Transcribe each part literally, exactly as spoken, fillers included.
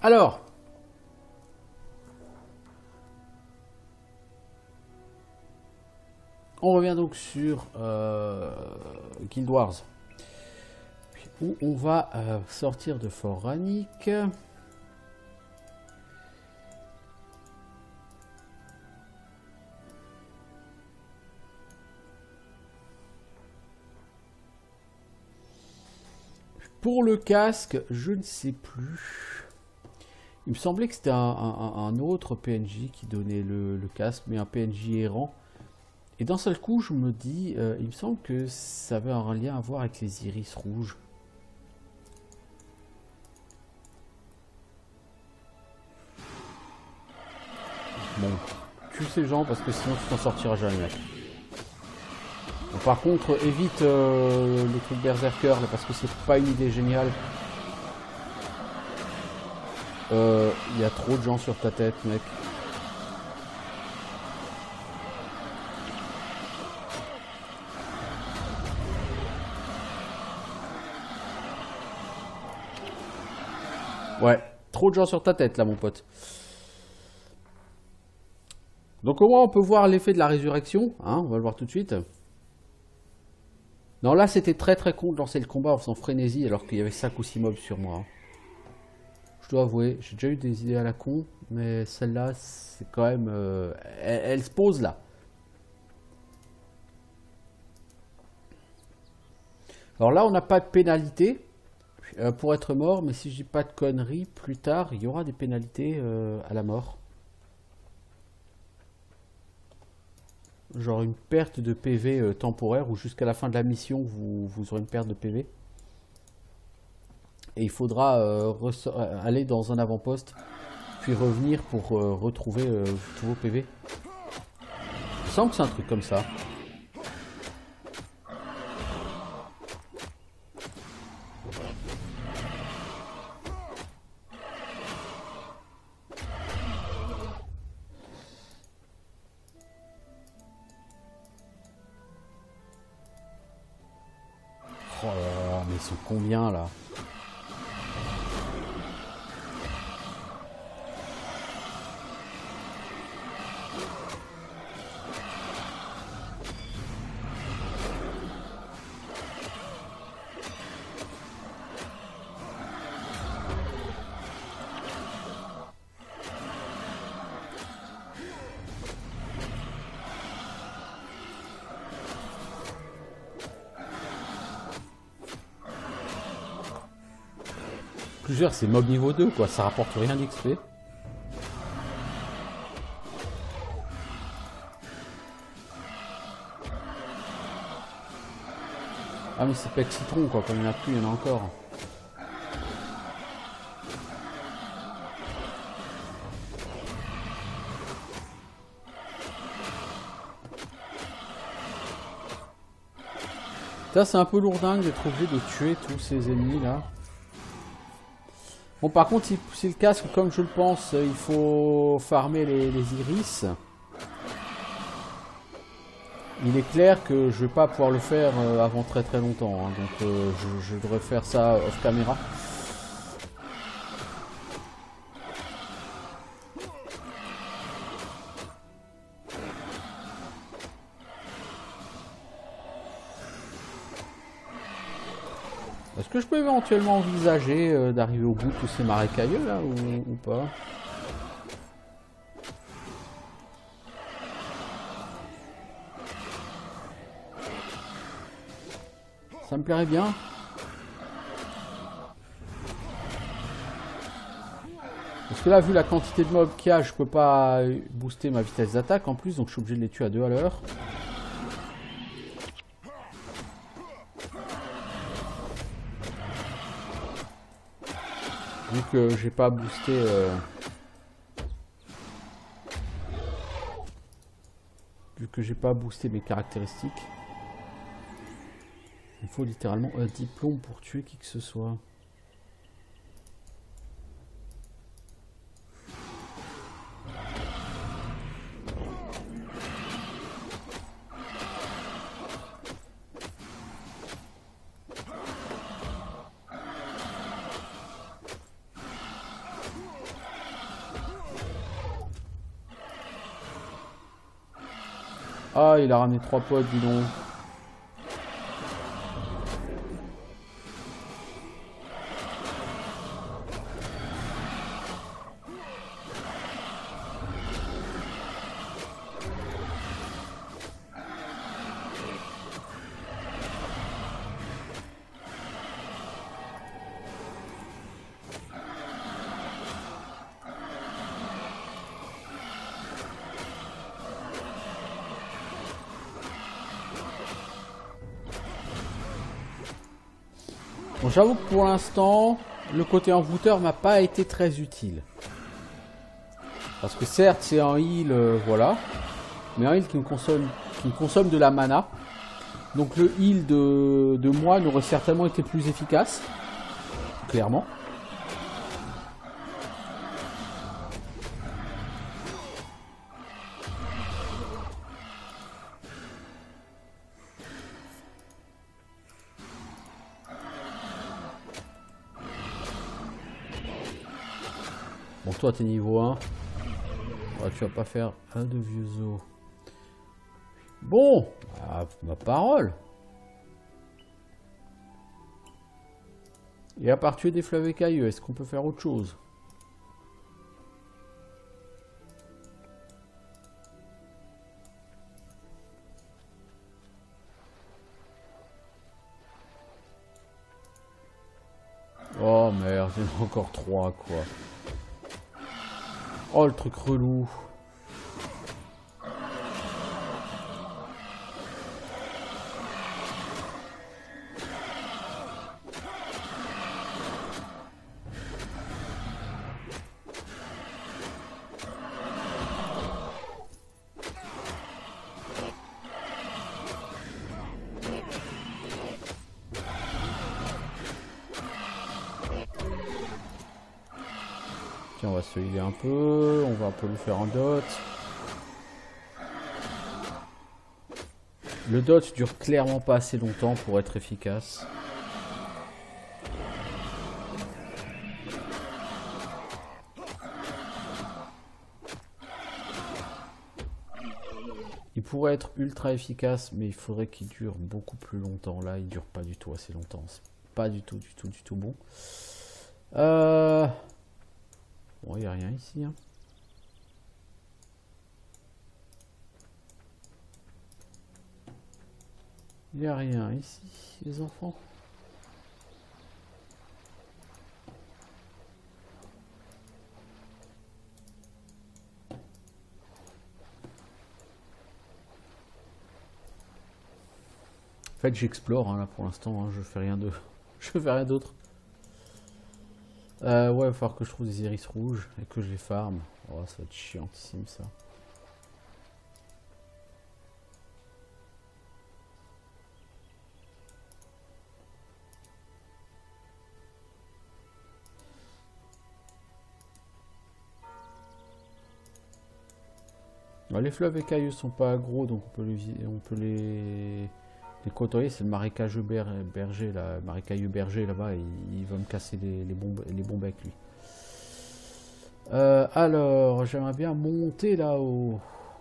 Alors, on revient donc sur euh, Guild Wars, où on va euh, sortir de Fort Rannick. Pour le casque, je ne sais plus. Il me semblait que c'était un, un, un autre P N J qui donnait le, le casque, mais un P N J errant. Et d'un seul coup, je me dis, euh, il me semble que ça avait un lien à voir avec les iris rouges. Bon, tue ces gens parce que sinon tu t'en sortiras jamais, mec. Bon, par contre, évite euh, le truc berserker là, parce que c'est pas une idée géniale. Il euh, y a trop de gens sur ta tête, mec. Ouais, trop de gens sur ta tête là, mon pote. Donc au moins on peut voir l'effet de la résurrection, hein, on va le voir tout de suite. Non, là c'était très très con de lancer le combat en faisant frénésie alors qu'il y avait cinq ou six mobs sur moi. Hein. Je dois avouer, j'ai déjà eu des idées à la con, mais celle-là c'est quand même... Euh, elle, elle se pose là. Alors là on n'a pas de pénalité euh, pour être mort, mais si je dis pas de conneries, plus tard il y aura des pénalités euh, à la mort. Genre une perte de P V euh, temporaire ou jusqu'à la fin de la mission vous, vous aurez une perte de P V. Et il faudra euh, aller dans un avant-poste puis revenir pour euh, retrouver euh, tous vos P V. Il me semble que c'est un truc comme ça. Oh là là, mais ils sont combien là? Plusieurs, c'est mob niveau deux quoi, ça rapporte rien d'X P. Ah mais c'est pas que citron quoi, comme il n'y en a plus, il y en a encore. Ça c'est un peu lourdingue d'être obligé de tuer tous ces ennemis là. Bon par contre si, si le casque comme je le pense il faut farmer les, les iris. Il est clair que je vais pas pouvoir le faire avant très très longtemps, hein, donc euh, je, je devrais faire ça off caméra. Est-ce que je peux éventuellement envisager euh, d'arriver au bout de tous ces marécailleux là ou, ou pas? Ça me plairait bien. Parce que là, vu la quantité de mobs qu'il y a, je peux pas booster ma vitesse d'attaque en plus, donc je suis obligé de les tuer à deux à l'heure. Vu que j'ai pas boosté... Euh... Vu que j'ai pas boosté mes caractéristiques. Il faut littéralement un diplôme pour tuer qui que ce soit. Ah, il a ramené trois potes, dis donc. Bon, j'avoue que pour l'instant, le côté envoûteur m'a pas été très utile. Parce que certes, c'est un heal, euh, voilà. Mais un heal qui me consomme, qui me consomme de la mana. Donc le heal de, de moi n'aurait certainement été plus efficace. Clairement. Bon, toi, t'es niveau un. Ouais, tu vas pas faire un de vieux os. Bon, ah, ma parole. Et à part tuer des fleuves écailleux, est-ce qu'on peut faire autre chose? Oh merde, il y en a encore trois quoi. Oh le truc relou. Tiens, on va se healer un peu, on va un peu lui faire un dot. Le dot dure clairement pas assez longtemps pour être efficace. Il pourrait être ultra efficace, mais il faudrait qu'il dure beaucoup plus longtemps. Là, il dure pas du tout assez longtemps. C'est pas du tout, du tout, du tout bon. Euh... Bon, il n'y a rien ici. Hein. Il n'y a rien ici, les enfants. En fait, j'explore hein, là pour l'instant. Hein, je fais rien de, je fais rien d'autre. Euh, ouais, il va falloir que je trouve des iris rouges et que je les farme. Oh, ça va être chiantissime ça. Alors, les fleuves écailleux sont pas gros, donc on peut les, on peut les, les côtoyer. C'est le marécageux ber, berger, là, marécageux berger là-bas. Il, il va me casser les, les, bombes, les bombes avec lui. Euh, alors, j'aimerais bien monter là-haut.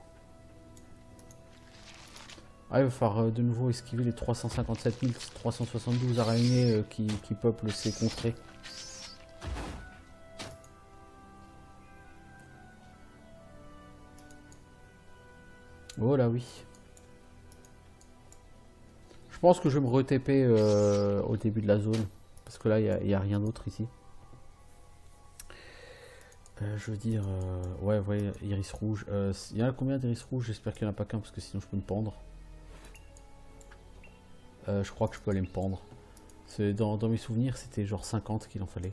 Ah, il va falloir de nouveau esquiver les trois cent cinquante-sept mille trois cent soixante-douze araignées euh, qui, qui peuplent ces contrées. Oh là oui. Je pense que je vais me re-T P euh, au début de la zone. Parce que là, il n'y a, a rien d'autre ici. Euh, je veux dire... Euh, ouais, ouais, iris rouge. Il euh, y en a combien d'iris rouges? J'espère qu'il n'y en a pas qu'un parce que sinon je peux me pendre. Euh, je crois que je peux aller me pendre. Dans, dans mes souvenirs, c'était genre cinquante qu'il en fallait.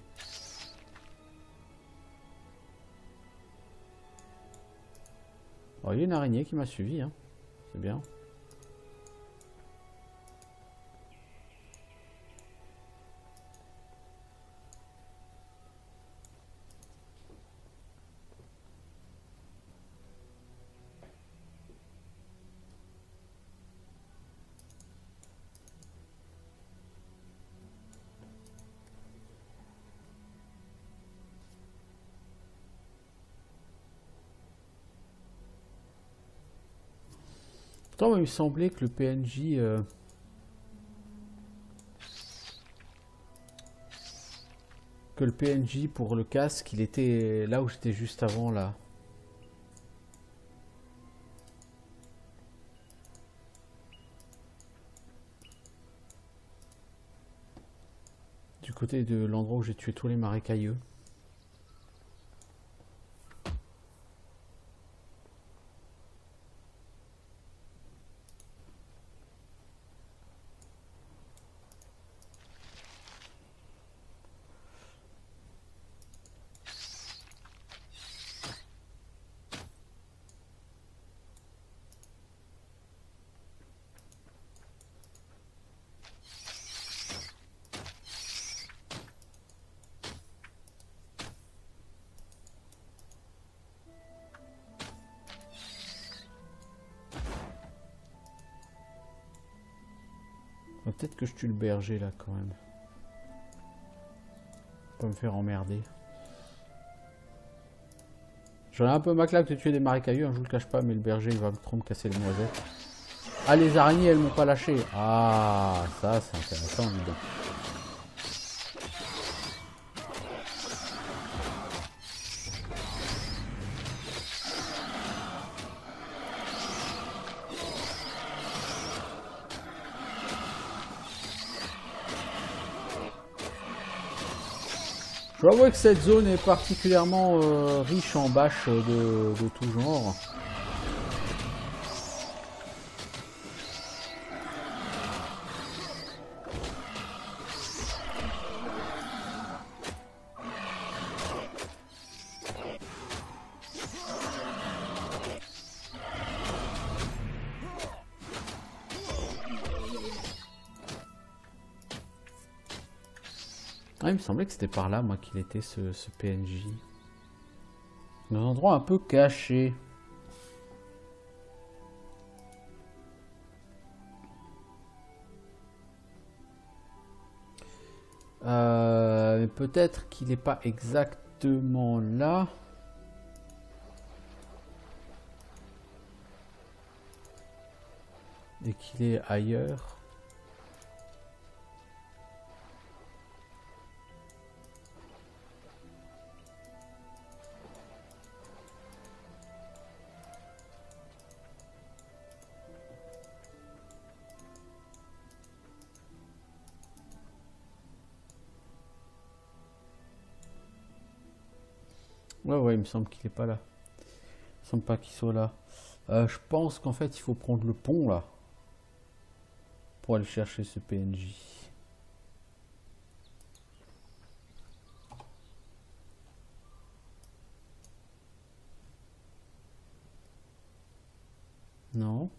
Alors, il y a une araignée qui m'a suivi. Hein. C'est bien. Pourtant, il me semblait que le P N J... Euh... Que le P N J pour le casque, il était là où j'étais juste avant, là. Du côté de l'endroit où j'ai tué tous les marécailleux. Peut-être que je tue le berger là quand même. Pas me faire emmerder. J'en ai un peu ma claque de tuer des marécailleux, hein, je vous le cache pas, mais le berger il va trop me casser les noisettes. Ah, les araignées elles m'ont pas lâché. Ah, ça c'est intéressant, dis donc. Je dois avouer que cette zone est particulièrement euh, riche en bâches de, de tout genre. Ah, il me semblait que c'était par là, moi, qu'il était ce, ce P N J. Dans un endroit un peu caché. Euh, peut-être qu'il n'est pas exactement là. Et qu'il est ailleurs. Ouais, ouais, il me semble qu'il est pas là. Il me semble pas qu'il soit là. Euh, je pense qu'en fait, il faut prendre le pont, là. Pour aller chercher ce P N J. Non.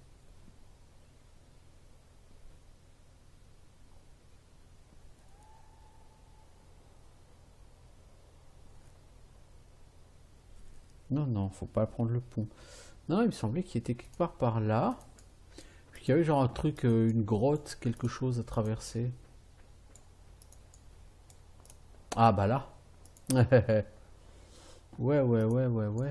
Non, non, faut pas prendre le pont. Non, il me semblait qu'il était quelque part par là. Puis qu'il y avait genre un truc, euh, une grotte, quelque chose à traverser. Ah bah là. Ouais, ouais, ouais, ouais, ouais.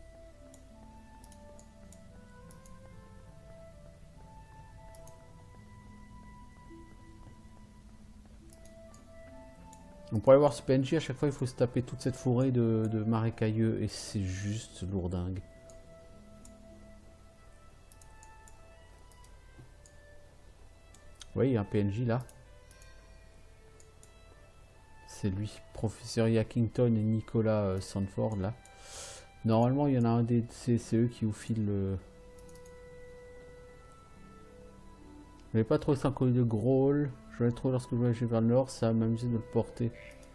On pourrait voir ce P N J, à chaque fois il faut se taper toute cette forêt de, de marécailleux et c'est juste lourdingue. Oui, il y a un P N J là. C'est lui, professeur Yackington et Nicolas euh, Sanford là. Normalement il y en a un des... C'est eux qui vous filent le... Je n'avais pas trouvé ça un collier de Grawl. Je l'ai trouvé lorsque je voyageais vers le nord, ça m'a amusé de le porter.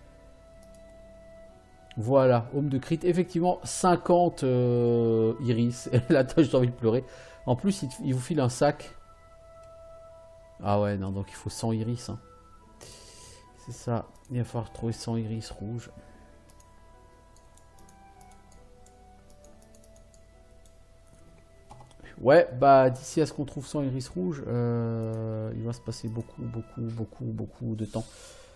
Voilà, home de crit, effectivement cinquante euh, iris. Et là, j'ai envie de pleurer. En plus, il, il vous file un sac. Ah ouais, non, donc il faut cent iris. Hein. C'est ça, il va falloir trouver cent iris rouges. Ouais, bah d'ici à ce qu'on trouve cent iris rouges, euh, il va se passer beaucoup, beaucoup, beaucoup, beaucoup de temps.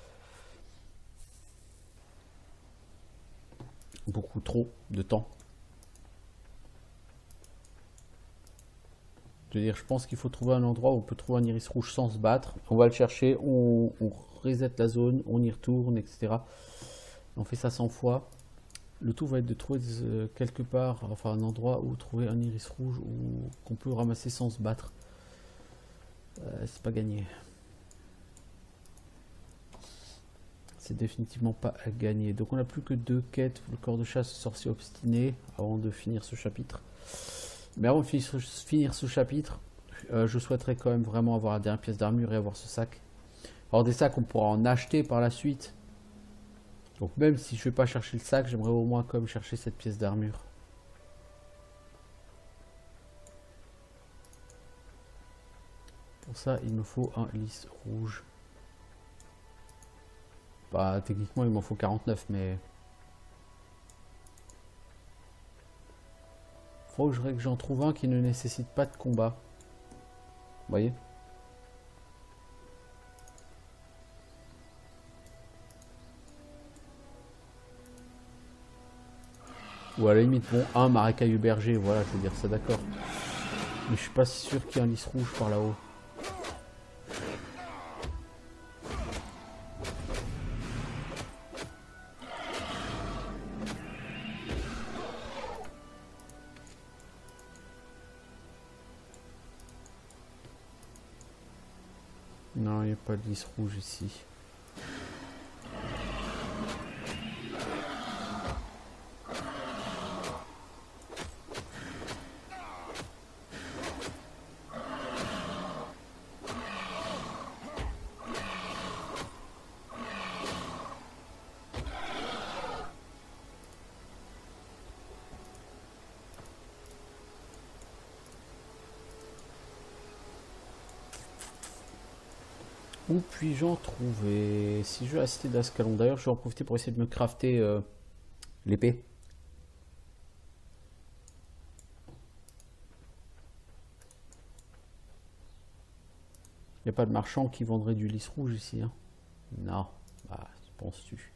Beaucoup trop de temps. Je veux dire, je pense qu'il faut trouver un endroit où on peut trouver un iris rouge sans se battre. On va le chercher, on, on reset la zone, on y retourne, et cetera. On fait ça cent fois. Le tout va être de trouver euh, quelque part, enfin un endroit où trouver un iris rouge ou qu'on peut ramasser sans se battre. Euh, c'est pas gagné. C'est définitivement pas à gagner. Donc on n'a plus que deux quêtes pour le corps de chasse sorcier obstiné avant de finir ce chapitre. Mais avant de finir ce, finir ce chapitre, euh, je souhaiterais quand même vraiment avoir la dernière pièce d'armure et avoir ce sac. Alors des sacs on pourra en acheter par la suite. Donc même si je ne vais pas chercher le sac, j'aimerais au moins comme chercher cette pièce d'armure. Pour ça, il me faut un lys rouge. Bah, techniquement, il m'en faut quarante-neuf, mais... Faudrait que j'en trouve un qui ne nécessite pas de combat. Vous voyez ? Ou à la limite, bon, un marécailleux berger, voilà, je veux dire ça, d'accord. Mais je suis pas sûr qu'il y ait un lys rouge par là-haut. Non, il n'y a pas de lys rouge ici. Où puis-je en trouver? Si je veux la cité d'Ascalon, d'ailleurs, je vais en profiter pour essayer de me crafter euh, l'épée. Il n'y a pas de marchand qui vendrait du lys rouge ici, hein? Non. Bah, penses-tu?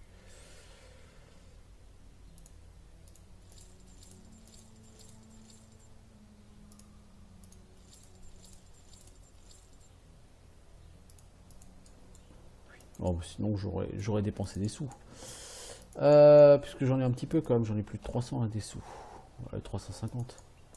Oh, sinon, j'aurais dépensé des sous. Euh, puisque j'en ai un petit peu quand même, j'en ai plus de trois cents à des sous. Ouais, trois cent cinquante.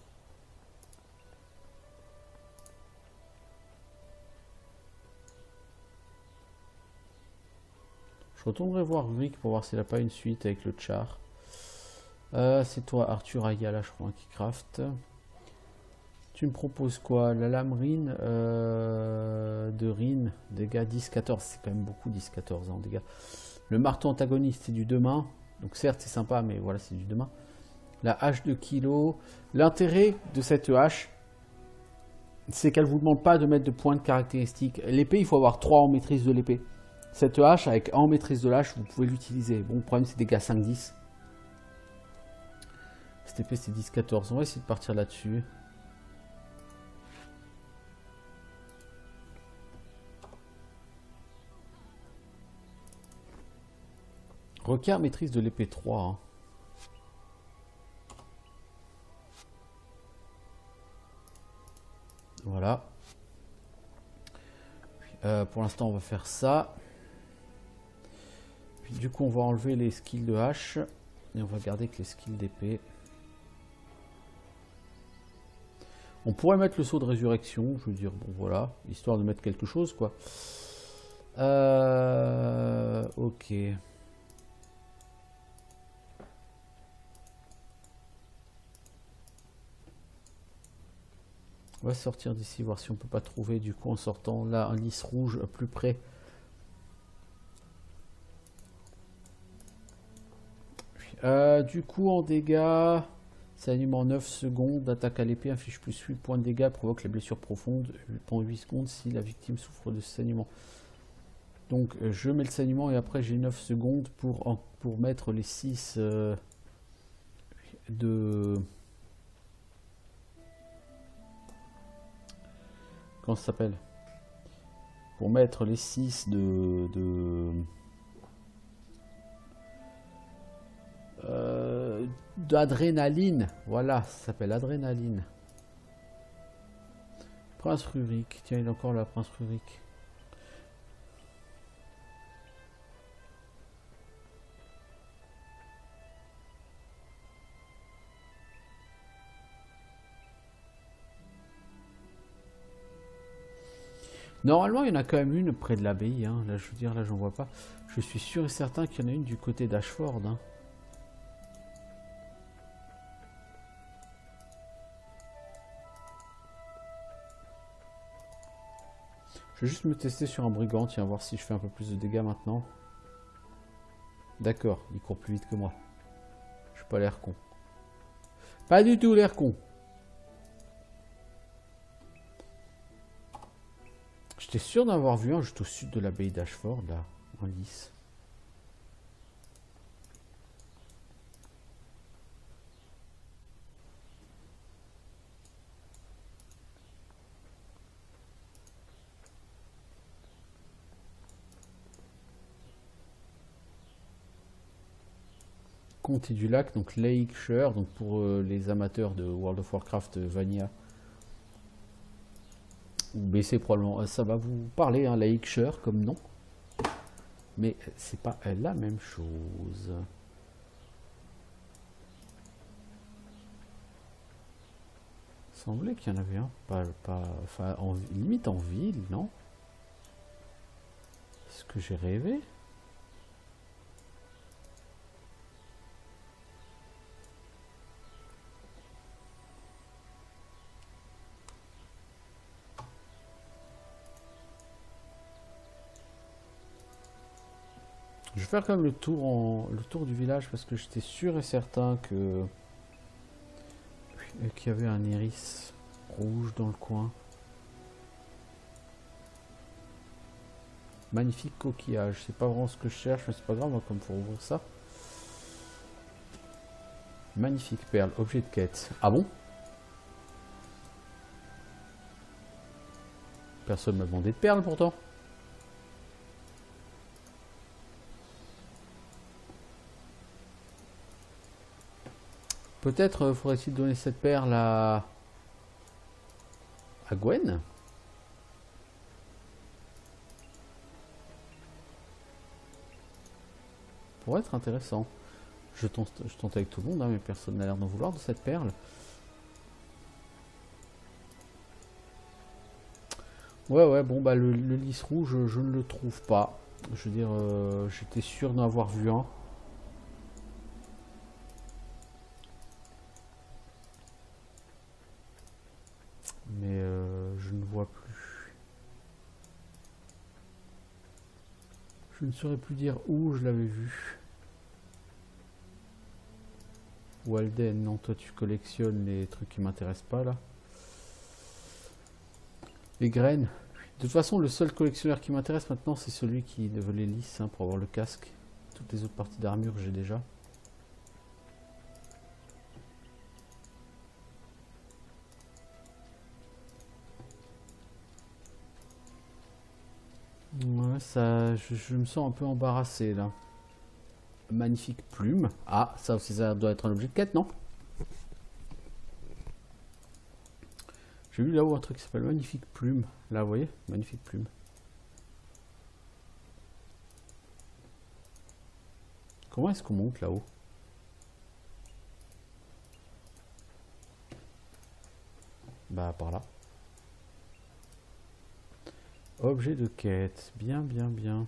Je retournerai voir Rick pour voir s'il n'a pas une suite avec le char. Euh, c'est toi, Arthur Ayala, je crois, qui craft. Tu me proposes quoi? La lame Rin euh, de Rin, dégâts dix quatorze, c'est quand même beaucoup dix quatorze en dégâts. Le marteau antagoniste, c'est du deux mains. Donc certes, c'est sympa, mais voilà, c'est du deux mains. La hache de kilo. L'intérêt de cette hache, c'est qu'elle ne vous demande pas de mettre de points de caractéristiques. L'épée, il faut avoir trois en maîtrise de l'épée. Cette hache, avec un en maîtrise de l'hache, vous pouvez l'utiliser. Bon, le problème, c'est dégâts cinq dix. Cette épée, c'est dix quatorze. On va essayer de partir là-dessus. Requiert maîtrise de l'épée trois. Hein. Voilà. Euh, pour l'instant, on va faire ça. Puis, du coup, on va enlever les skills de hache. Et on va garder que les skills d'épée. On pourrait mettre le saut de résurrection. Je veux dire, bon, voilà. Histoire de mettre quelque chose, quoi. Euh, ok. On va sortir d'ici, voir si on peut pas trouver du coup en sortant là un lys rouge plus près. Euh, du coup en dégâts, saignement neuf secondes, attaque à l'épée, inflige plus huit points de dégâts, provoque la blessure profonde pendant huit secondes si la victime souffre de saignement. Donc euh, je mets le saignement et après j'ai neuf secondes pour, en, pour mettre les six euh, de... Comment ça s'appelle? Pour mettre les six de... de euh, d'adrénaline. Voilà, ça s'appelle adrénaline. Prince Rurik. Tiens, il est encore là, Prince Rurik. Normalement, il y en a quand même une près de l'abbaye. Hein. Là, je veux dire, là, j'en vois pas. Je suis sûr et certain qu'il y en a une du côté d'Ashford. Hein. Je vais juste me tester sur un brigand, tiens, voir si je fais un peu plus de dégâts maintenant. D'accord, il court plus vite que moi. Je suis pas l'air con. Pas du tout l'air con. J'étais sûr d'en avoir vu un juste au sud de l'abbaye d'Ashford, là, en lice. Comté du lac, donc Lake Shore, donc pour euh, les amateurs de World of Warcraft euh, Vanilla. Ou B C probablement, ça va vous parler, hein, Lake Shore comme nom. Mais c'est pas la même chose. Il semblait qu'il y en avait un, pas, pas, enfin, en, limite en ville, non? Est-ce que j'ai rêvé? Je vais faire quand même le tour, en, le tour du village parce que j'étais sûr et certain que qu'il y avait un iris rouge dans le coin. Magnifique coquillage. C'est pas vraiment ce que je cherche, mais c'est pas grave, moi, comme faut ouvrir ça. Magnifique perle, objet de quête. Ah bon? Personne m'a demandé de perles pourtant. Peut-être euh, faudrait-il donner cette perle à... à Gwen? Pourrait être intéressant. Je tente, je tente avec tout le monde, hein, mais personne n'a l'air d'en vouloir de cette perle. Ouais, ouais, bon, bah le, le lys rouge, je, je ne le trouve pas. Je veux dire, euh, j'étais sûr d'en avoir vu un. Mais euh, je ne vois plus. Je ne saurais plus dire où je l'avais vu. Walden, non, toi tu collectionnes les trucs qui m'intéressent pas là. Les graines. De toute façon, le seul collectionneur qui m'intéresse maintenant, c'est celui qui veut les lys, hein, pour avoir le casque. Toutes les autres parties d'armure, j'ai déjà. Ouais, ça, je, je me sens un peu embarrassé là. Magnifique plume. Ah, ça aussi, ça doit être un objet de quête, non? J'ai vu là-haut un truc qui s'appelle magnifique plume. Là, vous voyez, magnifique plume. Comment est-ce qu'on monte là-haut? Bah, par là. Objet de quête. Bien, bien, bien.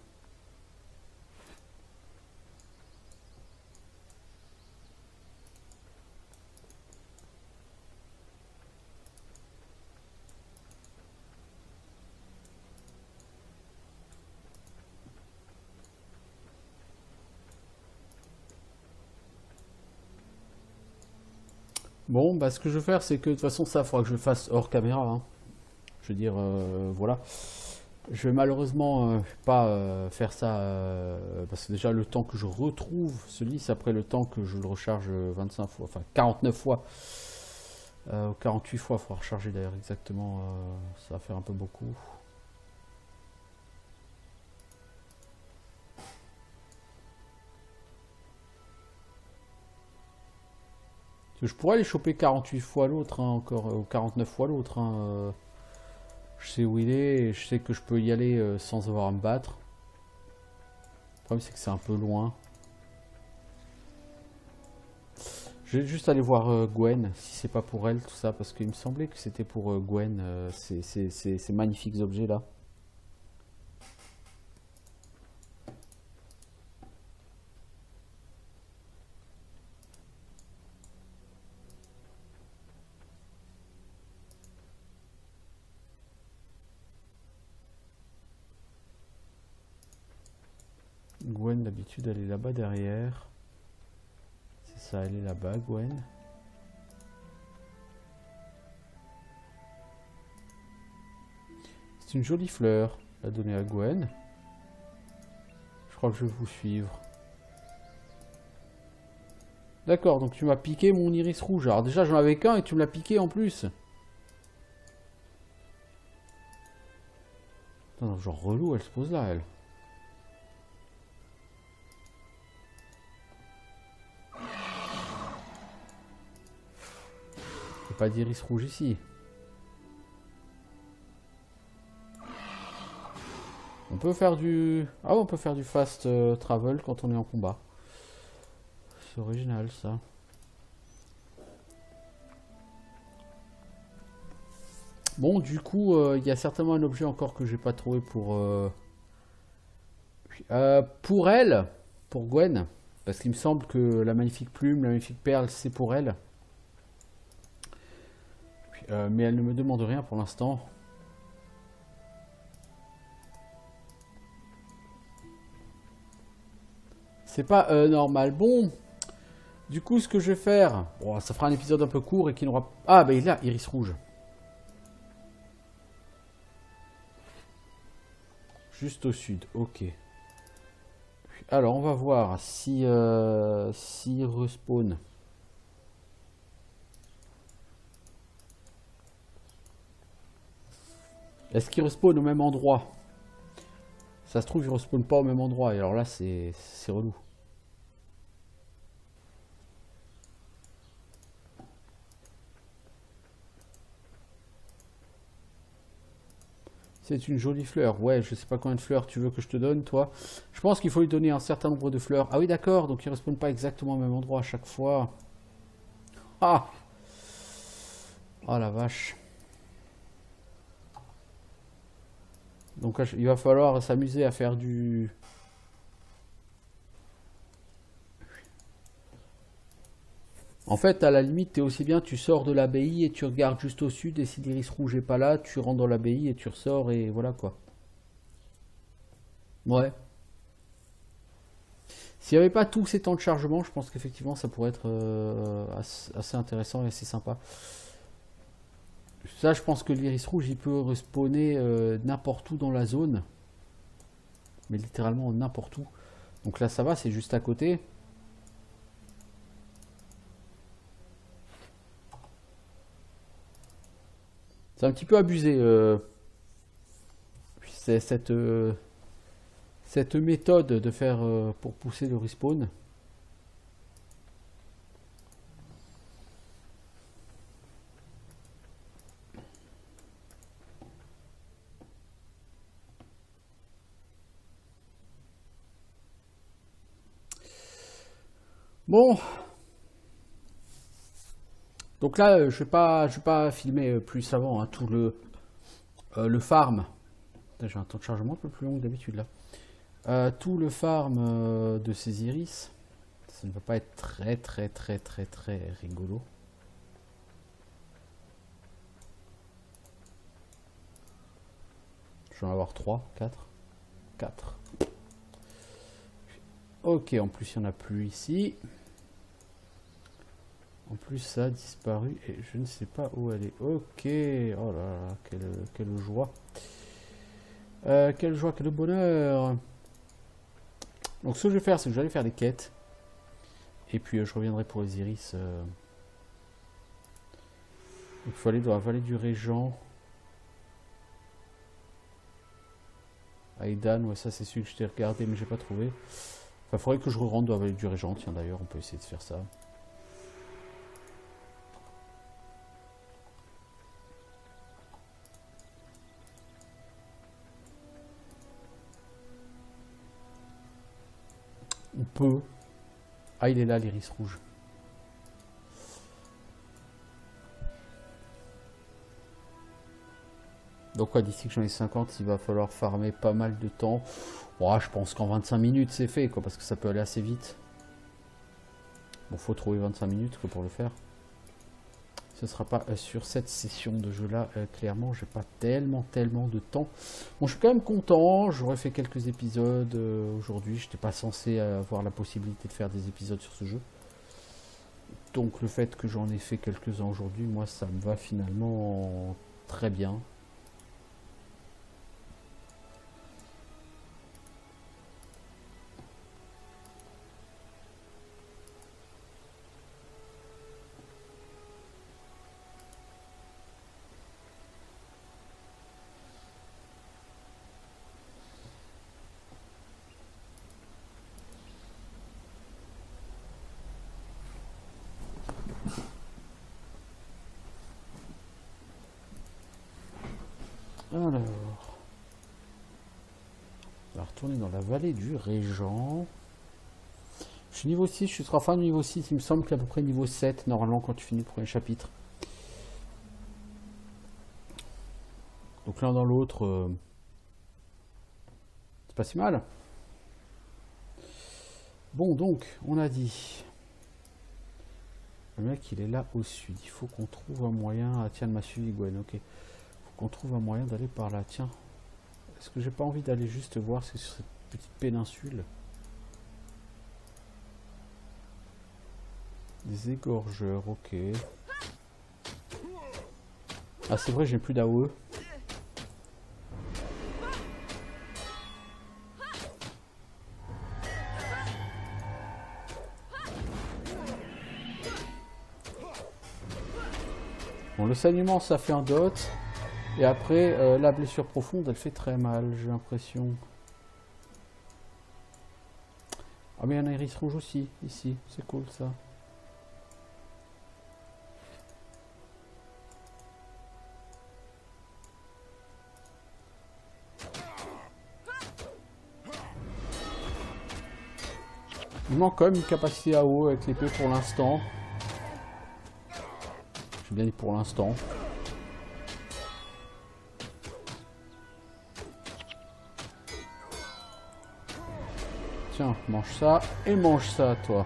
Bon, bah ce que je vais faire, c'est que de toute façon, ça, il faudra que je le fasse hors caméra. Hein. Je veux dire, euh, voilà. Je vais malheureusement euh, pas euh, faire ça, euh, parce que déjà le temps que je retrouve ce lys, après le temps que je le recharge vingt-cinq fois, enfin quarante-neuf fois, euh, ou quarante-huit fois, il faudra recharger d'ailleurs exactement, euh, ça va faire un peu beaucoup. Je pourrais aller choper quarante-huit fois l'autre, hein, encore, ou quarante-neuf fois l'autre. Hein, euh. Je sais où il est et je sais que je peux y aller euh, sans avoir à me battre. Le problème c'est que c'est un peu loin. Je vais juste aller voir euh, Gwen, si c'est pas pour elle tout ça, parce qu'il me semblait que c'était pour euh, Gwen, euh, ces, ces, ces, ces magnifiques objets là. Gwen d'habitude elle est là-bas derrière. C'est ça, elle est là-bas Gwen. C'est une jolie fleur à donner à Gwen. Je crois que je vais vous suivre. D'accord, donc tu m'as piqué mon iris rouge. Alors déjà j'en avais qu'un et tu me l'as piqué en plus. Non, genre relou, elle se pose là, elle. Il n'y a pas d'iris rouge ici. On peut faire du... Ah, on peut faire du fast euh, travel quand on est en combat. C'est original ça. Bon, du coup, il euh, y a certainement un objet encore que j'ai pas trouvé pour... Euh... Euh, pour elle, pour Gwen. Parce qu'il me semble que la magnifique plume, la magnifique perle, c'est pour elle. Euh, mais elle ne me demande rien pour l'instant. C'est pas euh, normal. Bon, du coup, ce que je vais faire... Bon, ça fera un épisode un peu court et qui n'aura... Ah, bah il est là, iris rouge. Juste au sud, ok. Alors, on va voir si... Euh, si respawn... Est-ce qu'il respawn au même endroit? Ça se trouve, il respawn pas au même endroit. Et alors là, c'est relou. C'est une jolie fleur. Ouais, je sais pas combien de fleurs tu veux que je te donne, toi. Je pense qu'il faut lui donner un certain nombre de fleurs. Ah oui, d'accord. Donc, il ne respawn pas exactement au même endroit à chaque fois. Ah! Oh la vache. Donc il va falloir s'amuser à faire du... En fait, à la limite, t'es aussi bien, tu sors de l'abbaye et tu regardes juste au sud, et si l'iris rouge est pas là, tu rentres dans l'abbaye et tu ressors, et voilà quoi. Ouais. S'il n'y avait pas tous ces temps de chargement, je pense qu'effectivement ça pourrait être euh, assez intéressant et assez sympa. Ça, je pense que l'iris rouge, il peut respawner euh, n'importe où dans la zone. Mais littéralement n'importe où. Donc là, ça va, c'est juste à côté. C'est un petit peu abusé. Euh, c'est cette, euh, cette méthode de faire euh, pour pousser le respawn. Bon. Donc là, je vais pas, je vais pas filmer plus avant hein, tout le, euh, le farm. J'ai un temps de chargement un peu plus long que d'habitude là. Euh, tout le farm euh, de ces iris. Ça ne va pas être très très très très très rigolo. Je vais en avoir trois, quatre. quatre. Ok, en plus il n'y en a plus ici. En plus ça a disparu et je ne sais pas où elle est. Ok, oh là là, quelle, quelle joie. Euh, quelle joie, quel bonheur. Donc ce que je vais faire, c'est que je vais aller faire des quêtes. Et puis euh, je reviendrai pour les iris. Euh... Il faut aller dans la vallée du Régent. Aidan, ouais ça c'est celui que je t'ai regardé mais j'ai pas trouvé. Enfin, il faudrait que je rentre dans la vallée du Régent. Tiens d'ailleurs, on peut essayer de faire ça. On peut. Ah, il est là, l'iris rouge. Donc, ouais, d'ici que j'en ai cinquante, il va falloir farmer pas mal de temps. Bon, je pense qu'en vingt-cinq minutes, c'est fait, quoi, parce que ça peut aller assez vite. Bon, faut trouver vingt-cinq minutes quoi, pour le faire. Ce sera pas euh, sur cette session de jeu là, euh, clairement, j'ai pas tellement, tellement de temps. Bon, je suis quand même content, j'aurais fait quelques épisodes euh, aujourd'hui. J'étais pas censé avoir la possibilité de faire des épisodes sur ce jeu. Donc, le fait que j'en ai fait quelques-uns aujourd'hui, moi, ça me va finalement très bien. Alors, on va retourner dans la vallée du Régent. Je suis niveau six, je suis sur la fin du niveau six, il me semble qu'à peu près niveau sept, normalement, quand tu finis le premier chapitre. Donc l'un dans l'autre, euh, c'est pas si mal. Bon, donc, on a dit... Le mec, il est là au sud. Il faut qu'on trouve un moyen... Ah tiens, de m'a suivi Gwen, ok. Qu'on trouve un moyen d'aller par là. Tiens, est-ce que j'ai pas envie d'aller juste voir ce que c'est sur cette petite péninsule? Des égorgeurs, ok. Ah, c'est vrai, j'ai plus d'A O E. Bon, le saignement, ça fait un dot. Et après, euh, la blessure profonde, elle fait très mal, j'ai l'impression. Ah, mais il y a un iris rouge aussi, ici. C'est cool, ça. Il manque quand même une capacité A O E avec l'épée pour l'instant. J'ai bien dit pour l'instant. Tiens, mange ça et mange ça, toi.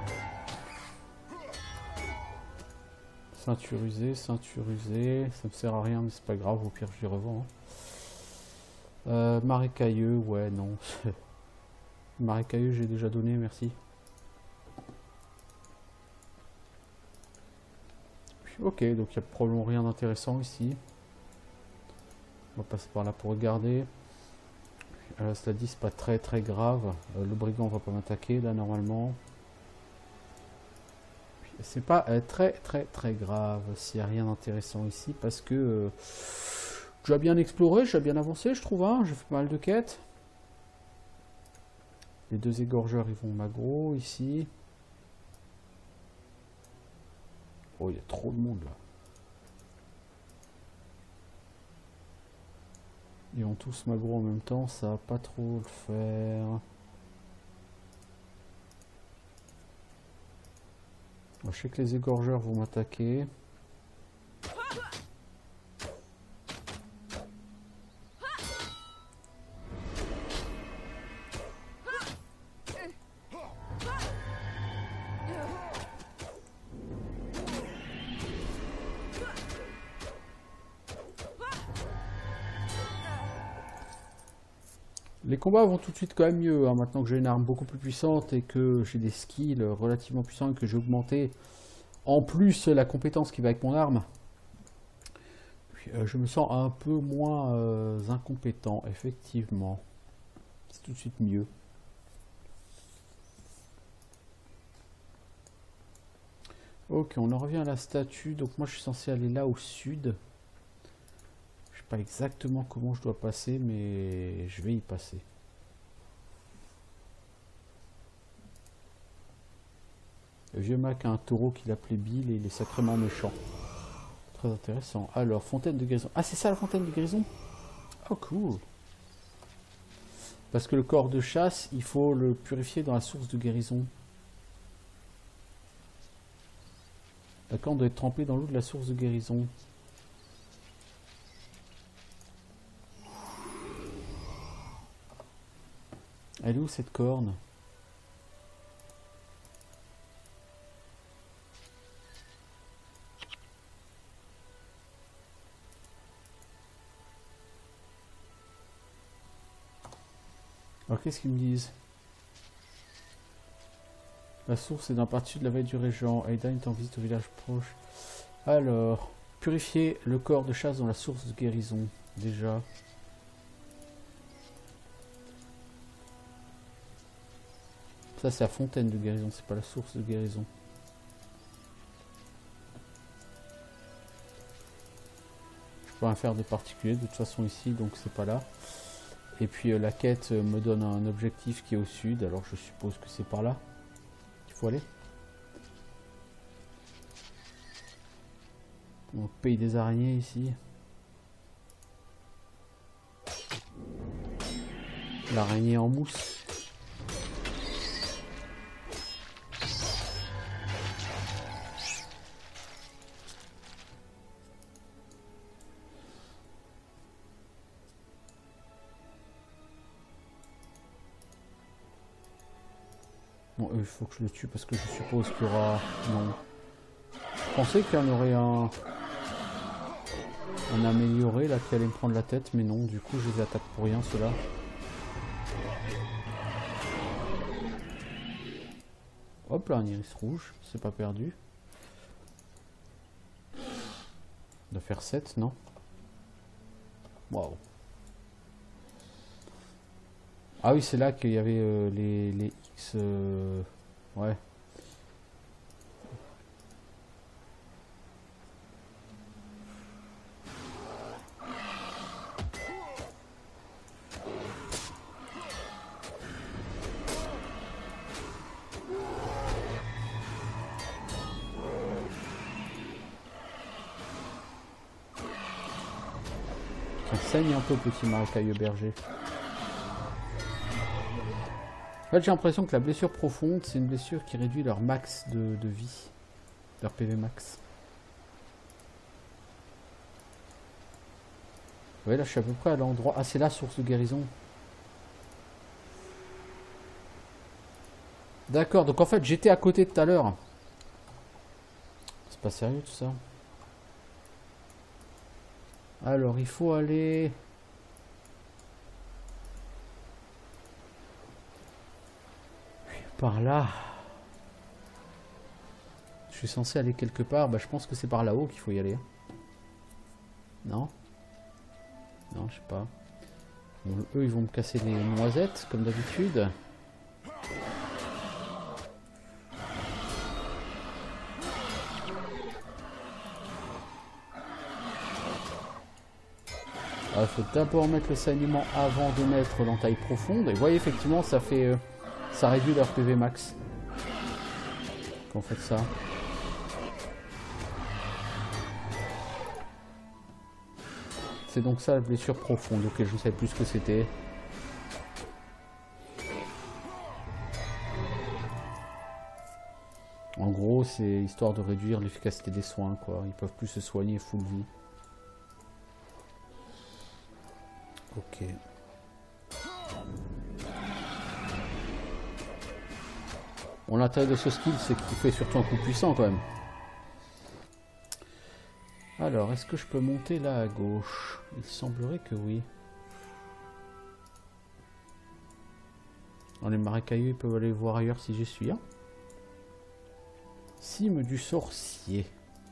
Ceinture usée, ceinture usée. Ça me sert à rien, mais c'est pas grave. Au pire, je les revends. Hein. Euh, marécailleux, ouais, non. Marécailleux, j'ai déjà donné, merci. Ok, donc il n'y a probablement rien d'intéressant ici. On va passer par là pour regarder. Euh, cela dit, c'est pas très très grave. Euh, le brigand va pas m'attaquer là normalement. C'est pas euh, très très très grave s'il n'y a rien d'intéressant ici parce que euh, j'ai bien exploré, j'ai bien avancé, je trouve. Hein, j'ai fait pas mal de quêtes. Les deux égorgeurs ils vont m'aggro ici. Oh, il y a trop de monde là. Ils vont tous m'aggro en même temps, ça va pas trop le faire. Je sais que les égorgeurs vont m'attaquer. Les combats vont tout de suite quand même mieux, hein, maintenant que j'ai une arme beaucoup plus puissante et que j'ai des skills relativement puissants et que j'ai augmenté en plus la compétence qui va avec mon arme. Puis, euh, je me sens un peu moins euh, incompétent, effectivement. C'est tout de suite mieux. Ok, on en revient à la statue. Donc moi je suis censé aller là au sud. Je sais pas exactement comment je dois passer, mais je vais y passer. Le vieux Mac a un taureau qu'il appelait Bill et il est sacrément méchant. Très intéressant. Alors, fontaine de guérison. Ah, c'est ça la fontaine de guérison? Oh, cool. Parce que le corps de chasse, il faut le purifier dans la source de guérison. D'accord, on doit être trempé dans l'eau de la source de guérison. Elle est où cette corne? Alors qu'est-ce qu'ils me disent? La source est dans la partie sud de la vallée du Régent. Aidan est en visite au village proche. Alors, purifier le corps de chasse dans la source de guérison. Déjà. Ça c'est la fontaine de guérison, c'est pas la source de guérison. Je peux rien faire de particulier de toute façon ici, donc c'est pas là. Et puis euh, la quête euh, me donne un objectif qui est au sud, alors je suppose que c'est par là qu'il faut aller. Au pays des araignées ici. L'araignée en mousse. Bon, il faut que je le tue parce que je suppose qu'il y aura... Non. Je pensais qu'il y en aurait un... Un amélioré là qui allait me prendre la tête, mais non, du coup je les attaque pour rien ceux-là. Hop là, un iris rouge, c'est pas perdu. On doit faire sept, non? Waouh. Ah oui, c'est là qu'il y avait euh, les, les X. Euh... Ouais. Ça saigne un peu, petit marocailleux berger. En fait, j'ai l'impression que la blessure profonde, c'est une blessure qui réduit leur max de, de vie. Leur P V max. Ouais, là, je suis à peu près à l'endroit... Ah, c'est la source de guérison. D'accord, donc en fait, j'étais à côté tout à l'heure. C'est pas sérieux, tout ça. Alors, il faut aller... Par là. Je suis censé aller quelque part. Bah, je pense que c'est par là-haut qu'il faut y aller. Non? Non, je sais pas. Bon, eux, ils vont me casser les noisettes, comme d'habitude. Il faut d'abord mettre le saignement avant de mettre l'entaille profonde. Et vous voyez, effectivement, ça fait... Euh, ça réduit leur P V max. Quand vous faites ça. C'est donc ça la blessure profonde. Ok, je ne savais plus ce que c'était. En gros, c'est histoire de réduire l'efficacité des soins, quoi. Ils peuvent plus se soigner full vie. Ok. Bon, l'intérêt de ce skill, c'est qu'il fait surtout un coup puissant quand même. Alors, est-ce que je peux monter là à gauche? Il semblerait que oui. Alors, les marécailleux, ils peuvent aller voir ailleurs si j'y suis. Hein. Cime du sorcier.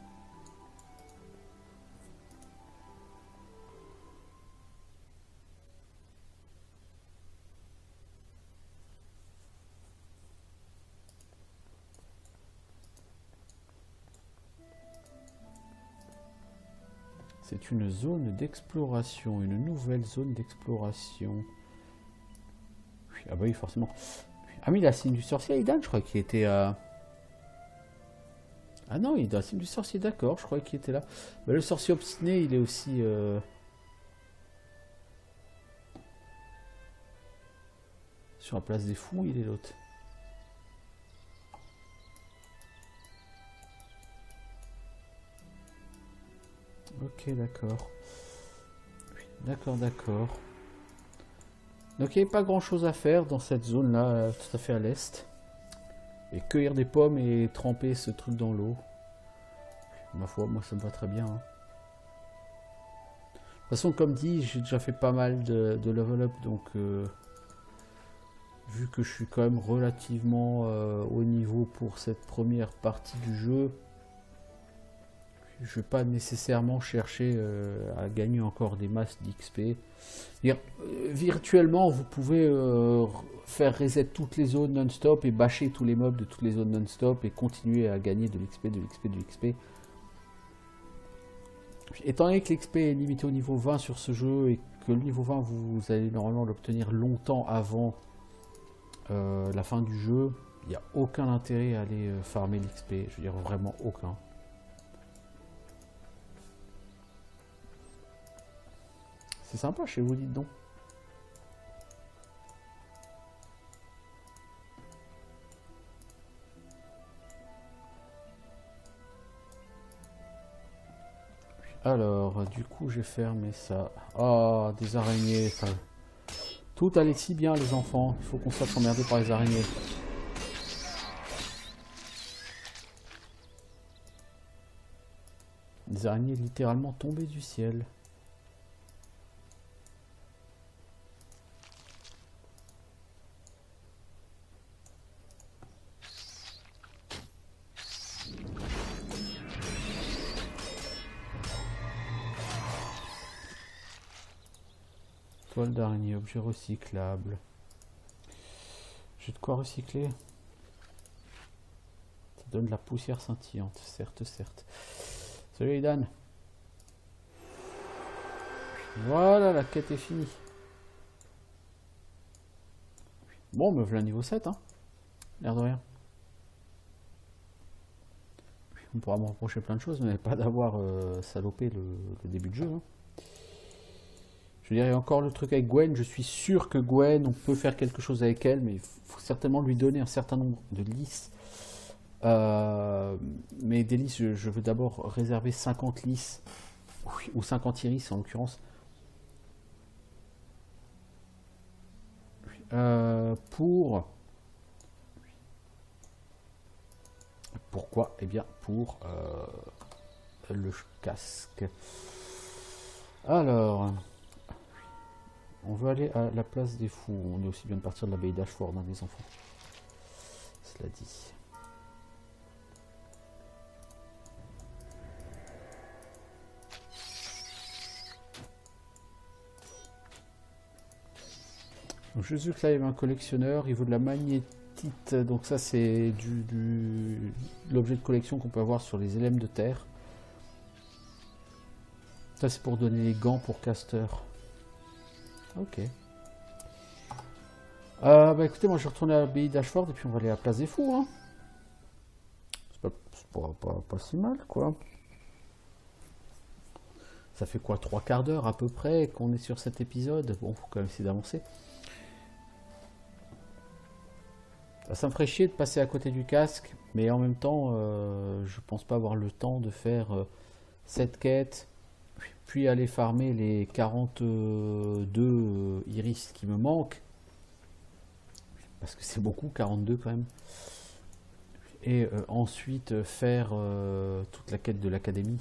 C'est une zone d'exploration, une nouvelle zone d'exploration. Ah bah oui, forcément. Ah mais il a signe du sorcier, Aidan, je crois qu'il était à... Euh... Ah non, il a signe du sorcier, d'accord, je croyais qu'il était là. Bah, le sorcier obstiné, il est aussi... Euh... Sur la place des fous, il est l'autre. Ok, d'accord. D'accord, d'accord. Donc il n'y avait pas grand chose à faire dans cette zone là, tout à fait à l'est. Et cueillir des pommes et tremper ce truc dans l'eau. Ma foi, moi ça me va très bien. Hein. De toute façon, comme dit, j'ai déjà fait pas mal de, de level up, donc euh, vu que je suis quand même relativement euh, haut niveau pour cette première partie du jeu, je ne vais pas nécessairement chercher euh, à gagner encore des masses d'X P. Euh, virtuellement, vous pouvez euh, faire reset toutes les zones non-stop et bâcher tous les mobs de toutes les zones non-stop et continuer à gagner de l'X P, de l'X P, de l'X P. Étant donné que l'X P est limité au niveau vingt sur ce jeu et que le niveau vingt, vous, vous allez normalement l'obtenir longtemps avant euh, la fin du jeu, il n'y a aucun intérêt à aller euh, farmer l'X P. Je veux dire, vraiment aucun. C'est sympa chez vous, dites donc. Alors, du coup, j'ai fermé ça. Ah, oh, des araignées, ça. Tout allait si bien, les enfants. Il faut qu'on se fasse emmerder par les araignées. Des araignées littéralement tombées du ciel. Toile d'araignée, objet recyclable. J'ai de quoi recycler. Ça donne de la poussière scintillante, certes, certes. Salut Dan. Voilà, la quête est finie. Bon, me voilà niveau sept, hein. L'air de rien. On pourra me reprocher plein de choses, mais pas d'avoir euh, salopé le, le début de jeu. Hein. Je dirais encore le truc avec Gwen, je suis sûr que Gwen, on peut faire quelque chose avec elle, mais il faut certainement lui donner un certain nombre de lys. Euh, mais des lys, je, je veux d'abord réserver cinquante lys, ou cinquante iris en l'occurrence. Euh, pour... Pourquoi? Eh bien, pour euh, le casque. Alors... On veut aller à la place des fous. On est aussi bien de partir de l'abbaye d'Ashford, hein, les enfants. Cela dit. Donc, je sais que là, il y avait un collectionneur. Il veut de la magnétite. Donc ça, c'est du, du l'objet de collection qu'on peut avoir sur les élèves de terre. Ça, c'est pour donner les gants pour caster. Ok. Euh, bah écoutez, moi je vais retourner à l'abbaye d'Ashford et puis on va aller à la place des fous. Hein. C'est pas, pas, pas, pas si mal, quoi. Ça fait quoi, trois quarts d'heure à peu près qu'on est sur cet épisode. Bon, faut quand même essayer d'avancer. Ça me ferait chier de passer à côté du casque, mais en même temps, euh, je pense pas avoir le temps de faire euh, cette quête. Puis aller farmer les quarante-deux iris qui me manquent. Parce que c'est beaucoup, quarante-deux quand même. Et euh, ensuite faire euh, toute la quête de l'académie.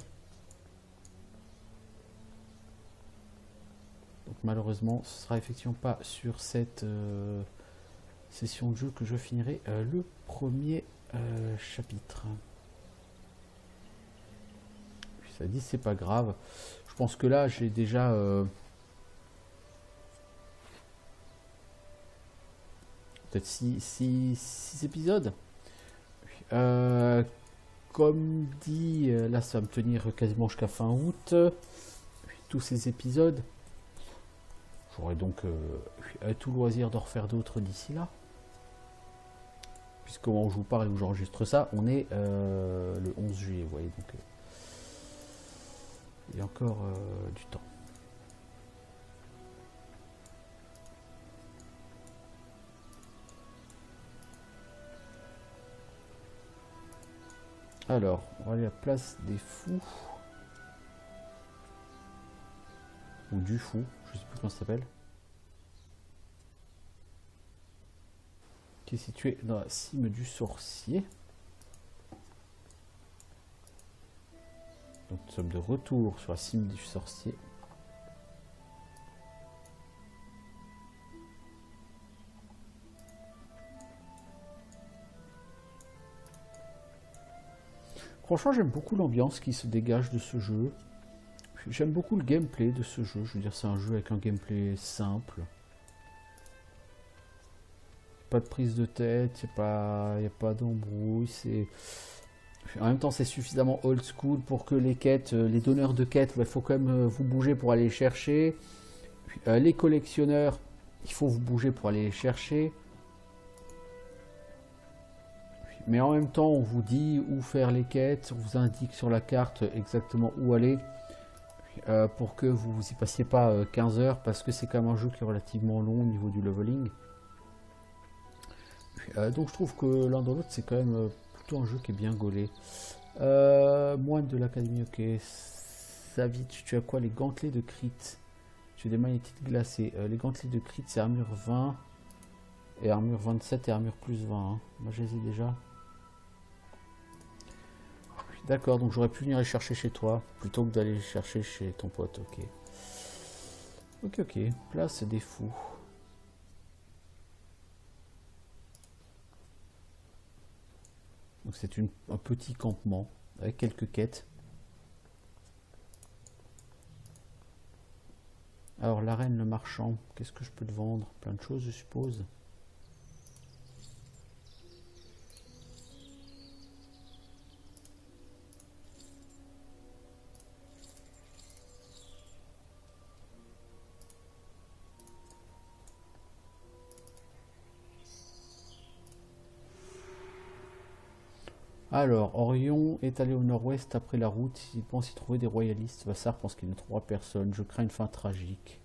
Donc malheureusement, ce sera effectivement pas sur cette euh, session de jeu que je finirai euh, le premier euh, chapitre. Puis ça dit, c'est pas grave. Je pense que là, j'ai déjà... Euh, peut-être six épisodes. Euh, comme dit, là, ça va me tenir quasiment jusqu'à fin août. Tous ces épisodes. J'aurai donc euh, tout loisir d'en refaire d'autres d'ici là. Puisqu'au moment où je vous parle et où j'enregistre ça, on est euh, le onze juillet, vous voyez. Donc, euh, il y a encore euh, du temps. Alors, on va aller à la place des fous. Ou du fou, je sais plus comment ça s'appelle. Qui est situé dans la cime du sorcier. Donc nous sommes de retour sur la cime du sorcier. Franchement, j'aime beaucoup l'ambiance qui se dégage de ce jeu. J'aime beaucoup le gameplay de ce jeu. Je veux dire, c'est un jeu avec un gameplay simple. Pas de prise de tête, il n'y a pas, y a pas d'embrouille. C'est... En même temps, c'est suffisamment old school pour que les quêtes, les donneurs de quêtes, il bah, faut quand même vous bouger pour aller les chercher. Euh, les collectionneurs, il faut vous bouger pour aller les chercher. Mais en même temps, on vous dit où faire les quêtes, on vous indique sur la carte exactement où aller euh, pour que vous y passiez pas euh, quinze heures, parce que c'est quand même un jeu qui est relativement long au niveau du leveling. Euh, donc je trouve que l'un dans l'autre, c'est quand même euh, plutôt un jeu qui est bien gaulé. Euh, moine de l'académie, ok. Savitch, tu as quoi? Les gantelets de crit. Tu as des magnétites glacées. Euh, les gantelets de crit, c'est armure vingt, et armure vingt-sept et armure plus vingt. Hein. Moi, je les ai déjà. D'accord, donc j'aurais pu venir les chercher chez toi, plutôt que d'aller les chercher chez ton pote, ok. Ok, ok, place des fous. Donc c'est un petit campement, avec quelques quêtes. Alors l'arène, le marchand, qu'est-ce que je peux te vendre? Plein de choses, je suppose. Alors, Orion est allé au nord-ouest après la route. Il pense y trouver des royalistes. Vassar pense qu'il ne trouvera personne. Je crains une fin tragique.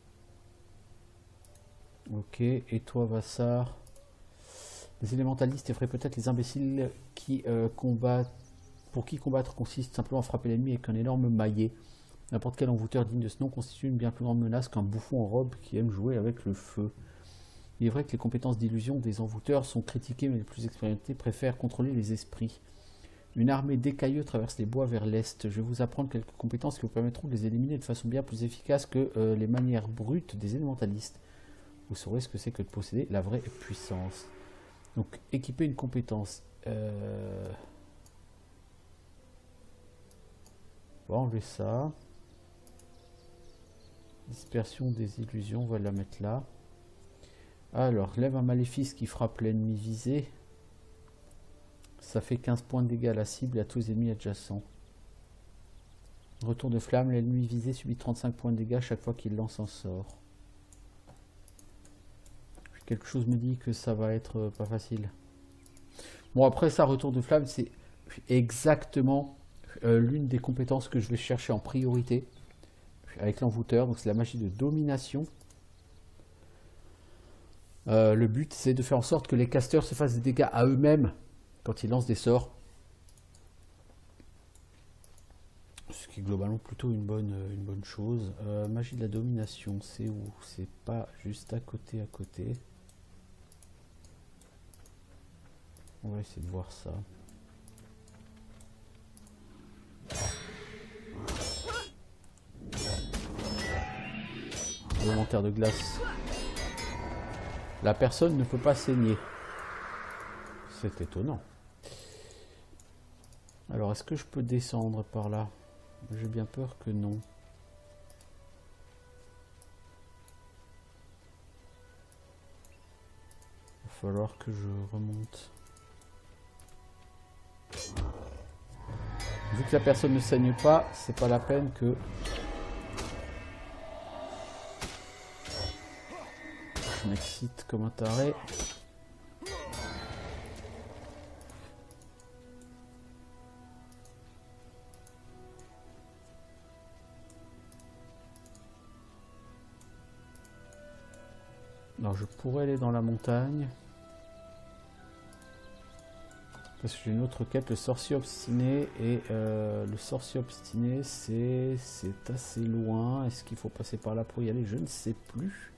Ok, et toi, Vassar? Les élémentalistes effraient peut-être les imbéciles qui euh, combattent. Pour qui combattre consiste simplement à frapper l'ennemi avec un énorme maillet. N'importe quel envoûteur digne de ce nom constitue une bien plus grande menace qu'un bouffon en robe qui aime jouer avec le feu. Il est vrai que les compétences d'illusion des envoûteurs sont critiquées, mais les plus expérimentés préfèrent contrôler les esprits. Une armée d'écailleux traverse les bois vers l'est. Je vais vous apprendre quelques compétences qui vous permettront de les éliminer de façon bien plus efficace que euh, les manières brutes des élémentalistes. Vous saurez ce que c'est que de posséder la vraie puissance. Donc, équiper une compétence. Euh... On va enlever ça. Dispersion des illusions, on va la mettre là. Alors, lève un maléfice qui frappe l'ennemi visé. Ça fait quinze points de dégâts à la cible et à tous les ennemis adjacents. Retour de flamme, l'ennemi visé subit trente-cinq points de dégâts chaque fois qu'il lance un sort. Quelque chose me dit que ça va être euh, pas facile. Bon, après ça, retour de flamme, c'est exactement euh, l'une des compétences que je vais chercher en priorité avec l'envoûteur. Donc c'est la magie de domination. Euh, le but, c'est de faire en sorte que les casteurs se fassent des dégâts à eux-mêmes quand ils lancent des sorts. Ce qui est globalement plutôt une bonne, une bonne chose. Euh, magie de la domination, c'est où? C'est pas juste à côté, à côté. On va essayer de voir ça. Élémentaire de glace. La personne ne peut pas saigner. C'est étonnant. Alors, est-ce que je peux descendre par là? J'ai bien peur que non. Il va falloir que je remonte. Vu que la personne ne saigne pas, c'est pas la peine que je m'excite comme un taré. Alors je pourrais aller dans la montagne. Parce que j'ai une autre quête, le sorcier obstiné. Et euh, le sorcier obstiné, c'est c'est assez loin. Est-ce qu'il faut passer par là pour y aller? Je ne sais plus.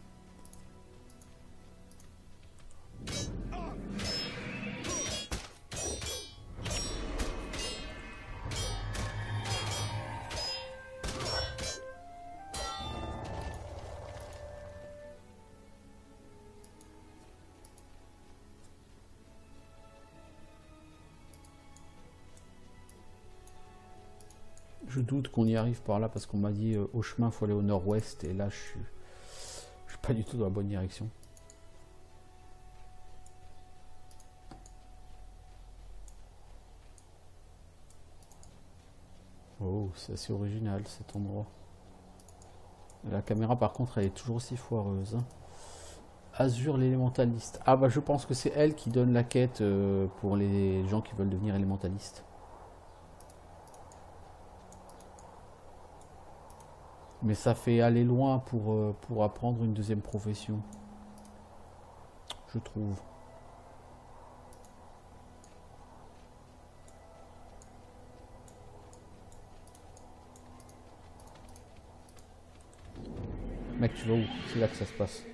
Je doute qu'on y arrive par là parce qu'on m'a dit euh, au chemin il faut aller au nord-ouest et là je suis, je suis pas du tout dans la bonne direction. Oh, c'est assez original cet endroit. La caméra par contre elle est toujours aussi foireuse. Hein. Azur l'élémentaliste. Ah bah je pense que c'est elle qui donne la quête euh, pour les gens qui veulent devenir élémentalistes. Mais ça fait aller loin pour, euh, pour apprendre une deuxième profession. Je trouve. Mec, tu vas où? C'est là que ça se passe.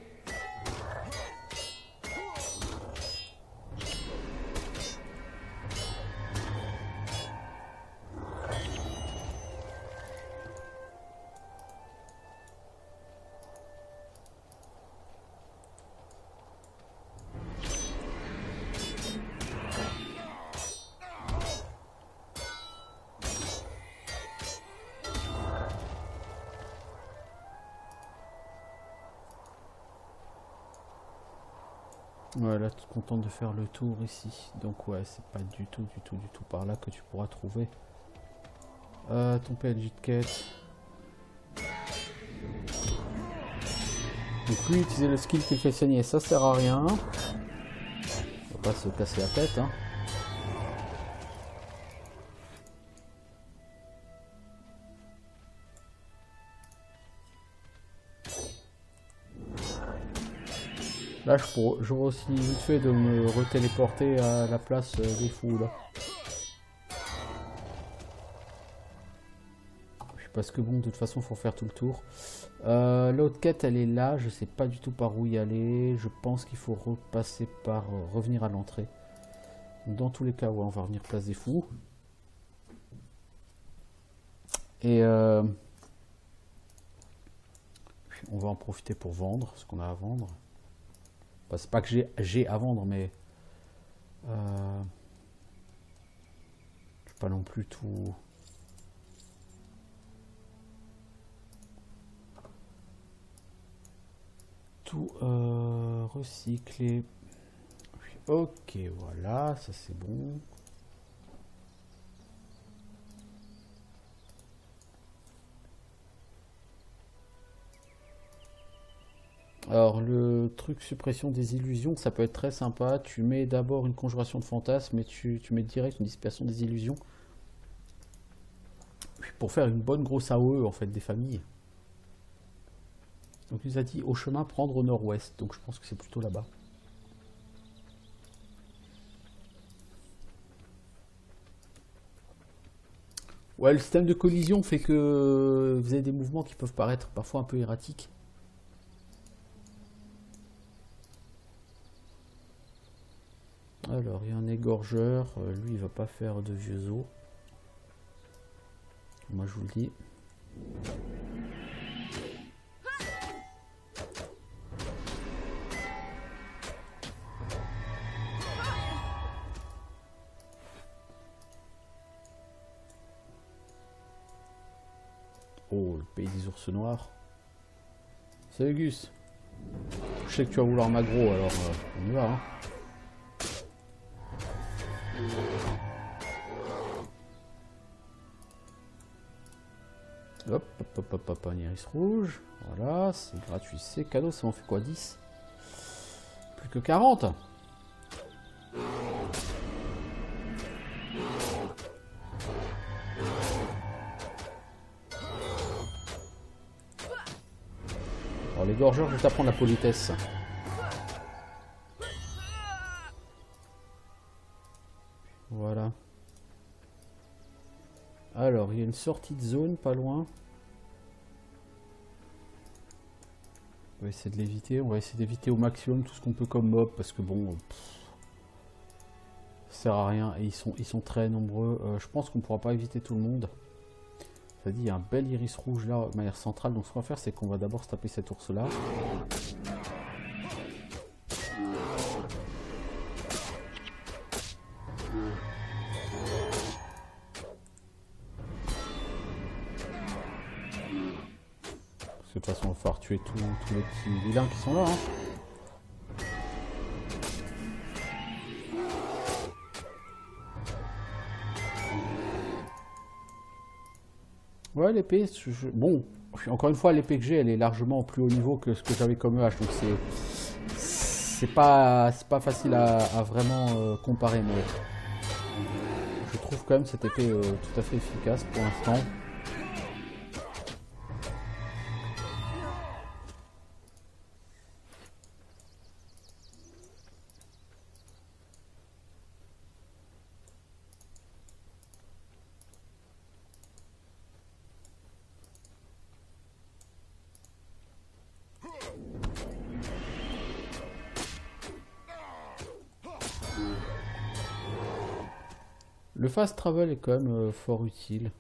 Voilà, tu es contente de faire le tour ici. Donc ouais, c'est pas du tout, du tout, du tout par là que tu pourras trouver euh, ton P N J de quête. Donc lui, utiliser le skill qui fait saigner, ça sert à rien. On va pas se casser la tête, hein. Là, j'aurais aussi vite fait de me retéléporter à la place des fous, là. Parce que bon, de toute façon, il faut faire tout le tour. Euh, L'autre quête, elle est là. Je sais pas du tout par où y aller. Je pense qu'il faut repasser par... Euh, revenir à l'entrée. Dans tous les cas, ouais, on va revenir place des fous. Et... Euh, on va en profiter pour vendre ce qu'on a à vendre. Bah, c'est pas que j'ai à vendre, mais euh, je peux pas non plus tout tout euh, recycler. Ok, voilà, ça c'est bon. Alors le truc suppression des illusions, ça peut être très sympa. Tu mets d'abord une conjuration de fantasmes et tu, tu mets direct une dispersion des illusions. Pour faire une bonne grosse A O E en fait des familles. Donc il nous a dit au chemin prendre au nord-ouest. Donc je pense que c'est plutôt là-bas. Ouais, le système de collision fait que vous avez des mouvements qui peuvent paraître parfois un peu erratiques. Alors, il y a un égorgeur. Euh, lui, il va pas faire de vieux os. Moi, je vous le dis. Oh, le pays des ours noirs. Salut Gus. Je sais que tu vas vouloir m'aggro, alors euh, on y va. Hein. Hop, hop, hop, hop, hop, un iris rouge. Voilà, c'est gratuit, c'est cadeau. Ça m'en fait quoi, dix? Plus que quarante. Alors, les gorgeurs, je vais t'apprendre la politesse. Voilà. Alors, il y a une sortie de zone pas loin. On va essayer de l'éviter. On va essayer d'éviter au maximum tout ce qu'on peut comme mob parce que bon, pff, ça sert à rien et ils sont, ils sont très nombreux. Euh, je pense qu'on pourra pas éviter tout le monde. Ça dit, il y a un bel iris rouge là de manière centrale. Donc ce qu'on va faire, c'est qu'on va d'abord se taper cet ours là. Parce que de toute façon, il va falloir tuer tous les petits vilains qui sont là. Hein. Ouais, l'épée, je... bon, encore une fois, l'épée que j'ai, elle est largement au plus haut niveau que ce que j'avais comme E H, donc c'est c'est pas c'est pas facile à, à vraiment euh, comparer, mais je trouve quand même cette épée euh, tout à fait efficace pour l'instant. Le fast travel est quand même euh, fort utile.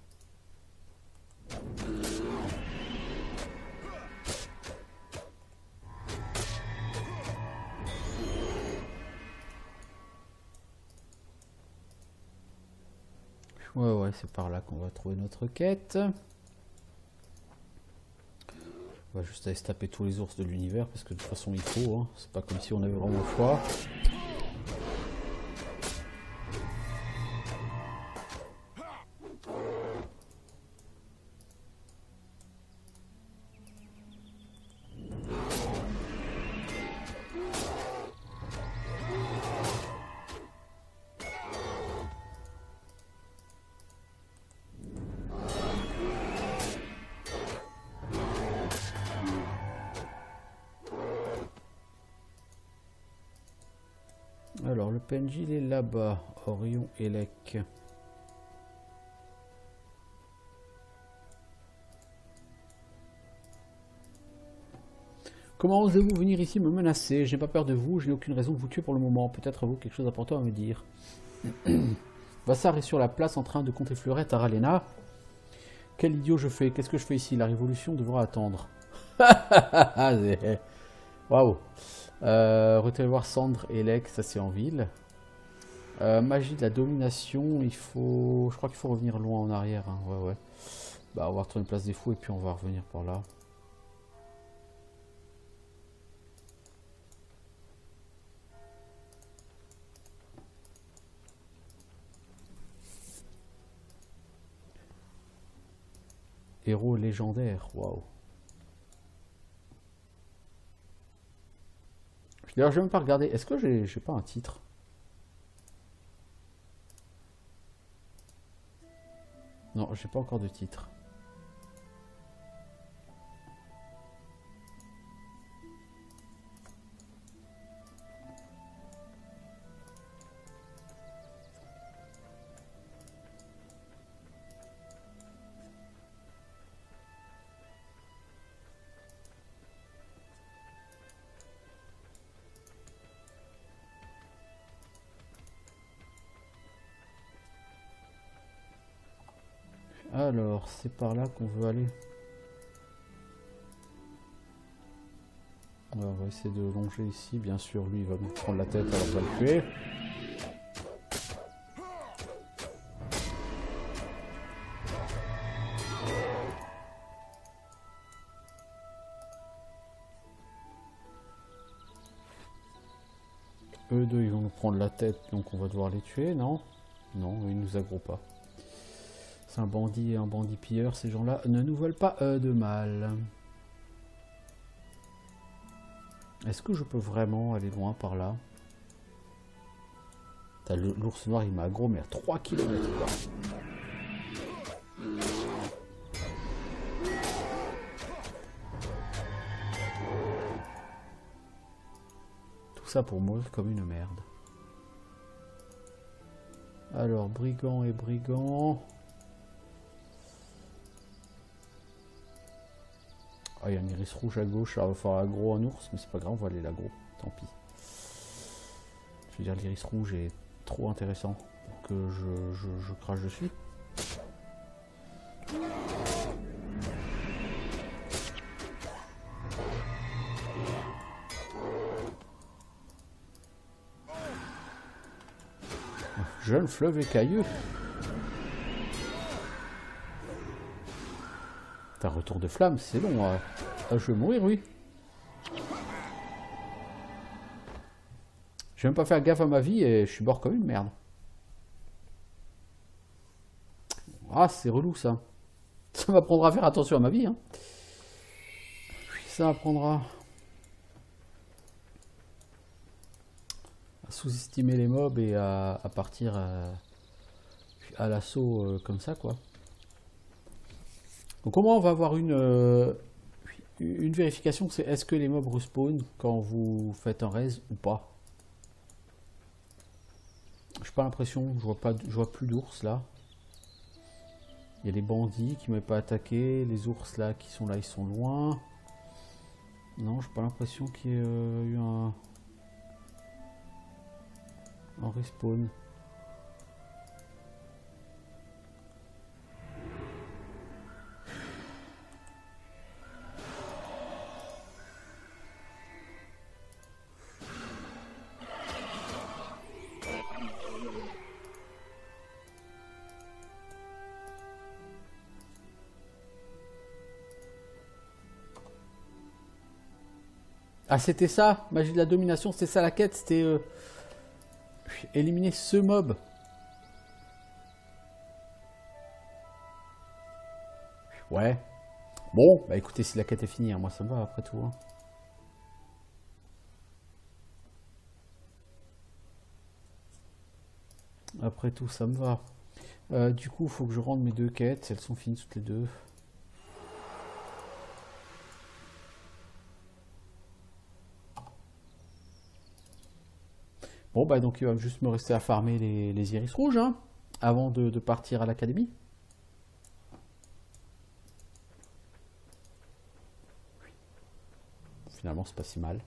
Ouais, ouais, c'est par là qu'on va trouver notre quête. On va juste aller se taper tous les ours de l'univers parce que de toute façon il faut, hein. C'est pas comme si on avait vraiment le choix. Alors le P N J il est là-bas, Orion Elec. Comment osez-vous venir ici me menacer? Je n'ai pas peur de vous, je n'ai aucune raison de vous tuer pour le moment. Peut-être avez-vous quelque chose d'important à me dire. Vassar est sur la place en train de compter fleurette à Ralena. Quel idiot je fais? Qu'est-ce que je fais ici? La révolution devra attendre. Waouh. Euh, Retournez voir Cendre et Elec, ça c'est en ville. Euh, magie de la domination, il faut... Je crois qu'il faut revenir loin en arrière. Hein. Ouais, ouais. Bah, on va retourner place des fous et puis on va revenir par là. Héros légendaire, waouh. D'ailleurs, je vais même pas regarder. Est-ce que j'ai j'ai pas un titre? Non, j'ai pas encore de titre. Alors, c'est par là qu'on veut aller. Alors, on va essayer de longer ici. Bien sûr, lui, il va nous prendre la tête, alors on va le tuer. Eux deux, ils vont nous prendre la tête, donc on va devoir les tuer, non? Non, ils nous aggroent pas. C'est un bandit et un bandit pilleur, ces gens-là ne nous veulent pas euh, de mal. Est-ce que je peux vraiment aller loin par là? L'ours noir, il m'a aggro, mais à trois kilomètres. Tout ça pour mourir comme une merde. Alors, brigand et brigand. Ah, il y a un iris rouge à gauche, ça va faire aggro un ours, mais c'est pas grave, on va aller l'aggro, tant pis. Je veux dire, l'iris rouge est trop intéressant pour que je, je, je crache dessus. Jeune fleuve écailleux. T'as un retour de flamme, c'est long. Hein. Ah, je vais mourir, oui. Je vais même pas faire gaffe à ma vie et je suis mort comme une merde. Ah, c'est relou ça. Ça m'apprendra à faire attention à ma vie. Hein. Ça m'apprendra à sous-estimer les mobs et à, à partir à, à l'assaut euh, comme ça, quoi. Donc au moins on va avoir une, euh, une vérification, c'est est-ce que les mobs respawn quand vous faites un raise ou pas. J'ai pas l'impression, je vois pas, je vois plus d'ours là. Il y a les bandits qui m'avaient pas attaqué, les ours là qui sont là, ils sont loin. Non, j'ai pas l'impression qu'il y ait euh, eu un, un respawn. Ah, c'était ça, magie de la domination, c'était ça la quête, c'était euh, éliminer ce mob. Ouais. Bon, bah écoutez, si la quête est finie, hein, moi ça me va après tout. Hein. Après tout, ça me va. Euh, du coup, il faut que je rende mes deux quêtes, elles sont finies toutes les deux. Bon, bah donc il va juste me rester à farmer les, les iris rouges, hein, avant de, de partir à l'académie. Finalement, c'est pas si mal.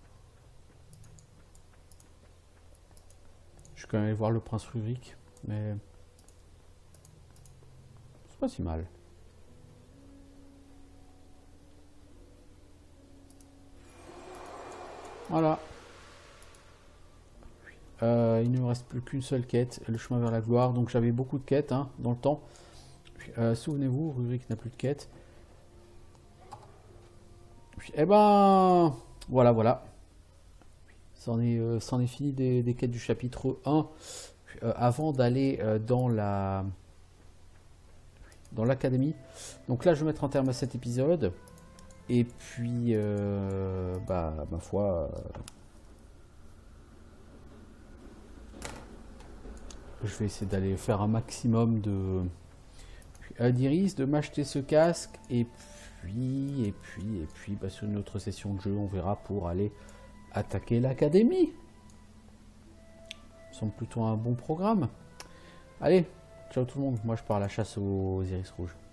Je vais quand même aller voir le prince Rurik, mais c'est pas si mal. Voilà. Euh, il ne me reste plus qu'une seule quête, le chemin vers la gloire. Donc j'avais beaucoup de quêtes hein, dans le temps. Euh, Souvenez-vous, Rurik n'a plus de quêtes. Et eh ben, voilà, voilà. C'en est, euh, c'en est fini des, des quêtes du chapitre un. Euh, avant d'aller euh, dans la dans l'académie. Donc là, je vais mettre un terme à cet épisode. Et puis, euh, bah, ma foi... Euh, je vais essayer d'aller faire un maximum de d'Iris, de m'acheter ce casque et puis et puis et puis bah, sur une autre session de jeu on verra pour aller attaquer l'académie. Ça semble plutôt un bon programme. Allez, ciao tout le monde, moi je pars à la chasse aux iris rouges.